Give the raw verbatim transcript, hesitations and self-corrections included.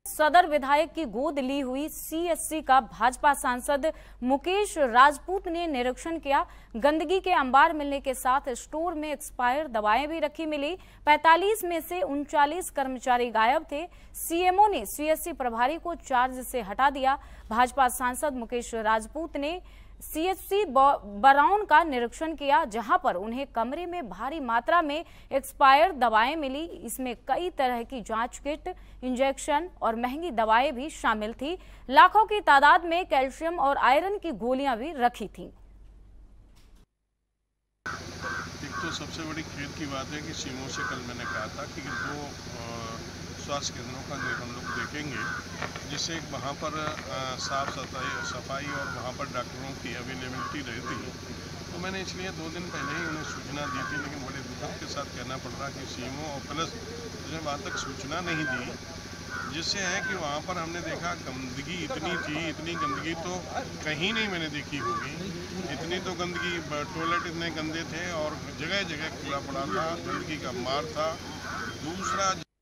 सदर विधायक की गोद ली हुई सीएससी का भाजपा सांसद मुकेश राजपूत ने निरीक्षण किया। गंदगी के अंबार मिलने के साथ स्टोर में एक्सपायर दवाएं भी रखी मिली। पैंतालीस में से उनचालीस कर्मचारी गायब थे। सीएमओ ने सीएससी प्रभारी को चार्ज से हटा दिया। भाजपा सांसद मुकेश राजपूत ने सीएचसी बरौन का निरीक्षण किया, जहां पर उन्हें कमरे में भारी मात्रा में एक्सपायर दवाएं मिली। इसमें कई तरह की जांच किट, इंजेक्शन और महंगी दवाएं भी शामिल थी। लाखों की तादाद में कैल्शियम और आयरन की गोलियां भी रखी थीं। एक तो सबसे बड़ी खेद की बात है कि सीएमओ से कल मैंने कहा था कि दो स्वास्थ्य केंद्रों का हम लोग देखेंगे, जिससे वहाँ पर साफ सफाई सफाई और वहाँ पर डॉक्टरों की अवेलेबिलिटी रहती है। तो मैंने इसलिए दो दिन पहले ही उन्हें सूचना दी थी, लेकिन बड़े दुख के साथ कहना पड़ रहा कि सीएमओ और प्लस मुझे वहाँ तक सूचना नहीं दी, जिससे है कि वहाँ पर हमने देखा गंदगी इतनी थी, इतनी गंदगी तो कहीं नहीं मैंने देखी होगी। इतनी तो गंदगी, टॉयलेट इतने गंदे थे और जगह जगह कूड़ा पड़ा था, गंदगी का मार था। दूसरा